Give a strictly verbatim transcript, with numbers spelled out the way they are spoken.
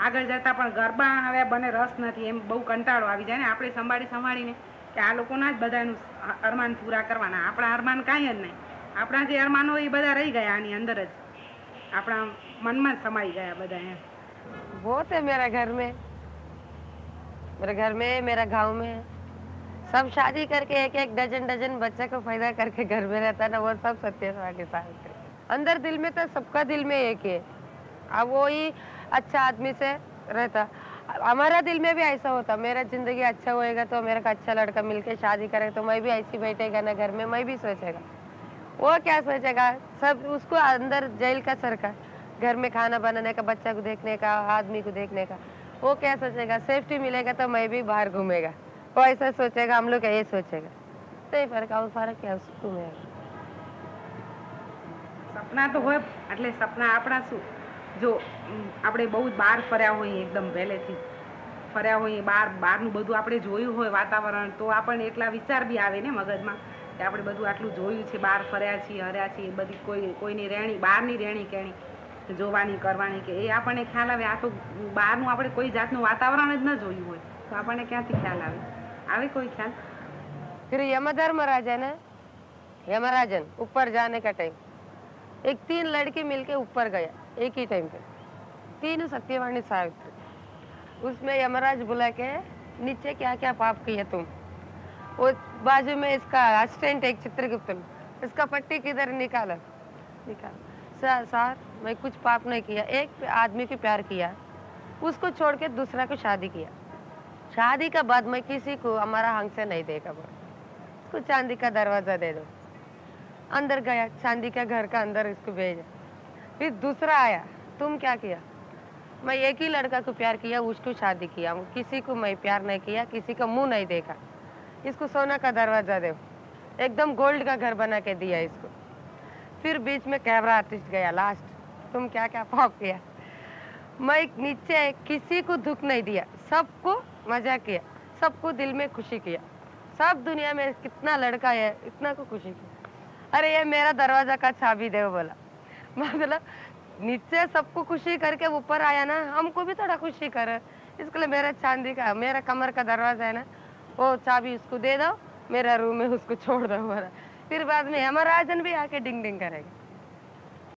આગળ જતાં પણ ગરબા હવે બને રસ નથી, એમ બહુ કંટાળો આવી જાય ને. આપણે સંભાળી સંભાળીને કે આ લોકોના જ બધાનું અરમાન પૂરા કરવાના, આપણા અરમાન કાંઈ જ નહીં. આપણા જે અરમાન હોય એ બધા રહી ગયા આની અંદર જ, આપણા મનમાં જ સમાઈ ગયા બધા એમ. बहुत है मेरा घर में, मेरे घर में, मेरा गांव में सब शादी करके एक एक डजन डजन बच्चे को पैदा करके घर में रहता ना, वो सब सत्य के साथ अंदर दिल में तो सबका दिल में एक है। अब वो ही अच्छा आदमी से रहता, हमारा दिल में भी ऐसा होता, मेरा जिंदगी अच्छा होएगा तो मेरे को अच्छा लड़का मिलके शादी करेगा तो मैं भी ऐसी बैठेगा ना घर में, मैं भी सोचेगा। वो क्या सोचेगा, सब उसको अंदर जेल का सरकार, घर में खाना बनाने का, बच्चा को देखने का, आदमी को देखने का, वो क्या सोचेगा, सेफ्टी मिलेगा तो मैं भी बाहर घूमेगा, वो ऐसा सोचेगा, हम लोग ये सोचेगा। तो फर्क और फर्क क्या उसको में સપના તો હોય, એટલે સપના આપણા શું, જો આપણે બહુ જ બહાર ફર્યા હોઈએ, એકદમ પહેલેથી ફર્યા હોઈએ બહાર, બહારનું બધું આપણે જોયું હોય વાતાવરણ, તો આપણને એટલા વિચાર બી આવે ને મગજમાં કે આપણે બધું આટલું જોયું છે, બહાર ફર્યા છીએ, હર્યા છીએ, બધી કોઈ કોઈની રહેણી, બહારની રહેણી કહેણી જોવાની કરવાની, કે એ આપણને ખ્યાલ આવે. આ તો બહારનું આપણે કોઈ જાતનું વાતાવરણ જ ન જોયું હોય તો આપણને ક્યાંથી ખ્યાલ આવે? આવે કોઈ ખ્યાલ? फिर यमधर्मराज है ना, यमराजन ऊपर जाने का टाइम, एक तीन लड़की मिलके ऊपर गया एक ही टाइम पे, तीनों सत्यवाणी सावित्री। उसमें यमराज बुला के नीचे क्या क्या पाप किया तुम, वो बाजू में इसका असिस्टेंट एक चित्रगुप्त, इसका पट्टी किधर निकाला, निकाल सर सर मैं कुछ पाप नहीं किया, एक आदमी को प्यार किया, उसको छोड़ के दूसरा को शादी किया, शादी का बाद मैं किसी को हमारा हंग से नहीं देखा, उसको चांदी का दरवाजा दे दो। अंदर गया, चांदी का घर का अंदर इसको भेजा। फिर दूसरा आया, तुम क्या किया, मैं एक ही लड़का को प्यार किया, उसको शादी किया, किसी को मैं प्यार नहीं किया, किसी का मुंह नहीं देखा, इसको सोना का दरवाजा दो, एकदम गोल्ड का घर बना के दिया इसको। फिर बीच में कैमरा आर्टिस्ट गया लास्ट, तुम क्या क्या पाप किया, मैं नीचे किसी को दुख नहीं दिया, सबको मजा किया, सबको दिल में खुशी किया, सब दुनिया में कितना लड़का है इतना को खुशी किया। अरे ये मेरा दरवाजा का चाबी दे बोला, मतलब नीचे सबको खुशी करके ऊपर आया ना, हमको भी थोड़ा खुशी करे, इसके लिए मेरा चांदी का, मेरा कमर का दरवाजा है ना, वो चाबी उसको दे दो, मेरा रूम में उसको छोड़ दो। फिर बाद में यमराजन भी आके डिंग डिंग करेगा।